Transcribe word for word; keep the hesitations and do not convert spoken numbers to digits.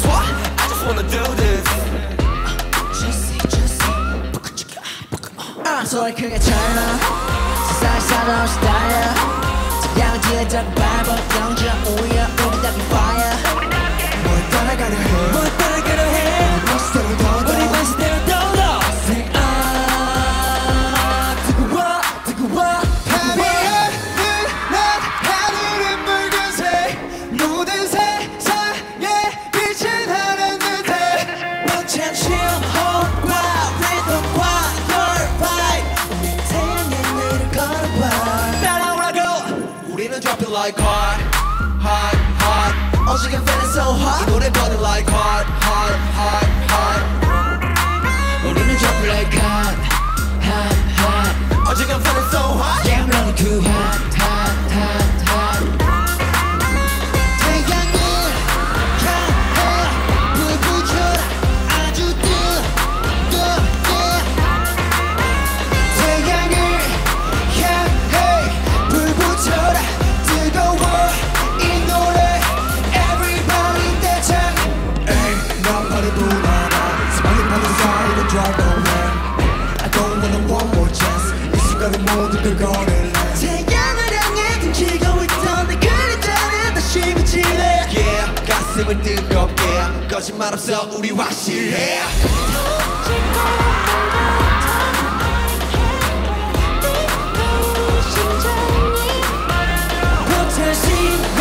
what? I just wanna do this. Juicy, juicy. 아, 소리 크게 질러. 세상에 살아온 스타일. 태양을 뒤에다가 밟아. 영주야 우야 우리 닭이 fire. 뭘 따라가려 해. 뭘 따라가려 해. 우리 관시대로 더 우리 관시대로 더 더. Say ah. 뜨거워 뜨거워. 하늘은 난 하늘은 붉은색. 모든 세상에 빛이 나는 듯해. potential hope과 rhythm과 your vibe. 우리 태양의 내일을 걸어봐. 따라오라고. 우리는 drop it like hard, hard, hard. 오지게 feeling so hot. 이 노래 burning like hard, hard, hard, hard. 우리는 drop it like hot, hot, hot. 오지게 feeling so hot. Yeah, I'm running too hot, hot, hot, hot. 태양을 향해 불 붙여라. 아주 뜨, 뜨, 뜨. 태양을 향해 불 붙여라. 뜨거워 이 노래. Everybody 대창. 에이 난 발을 불어라. 스마일링 받은 사이로 drive away. I don't wanna one more chance. 이 순간을 모두 그거를 태양을 향해 등지고 있던 내 그림자는 다시 비치네. Yeah, 가슴은 뜨겁게. 거짓말 없어 우리 확실해. potential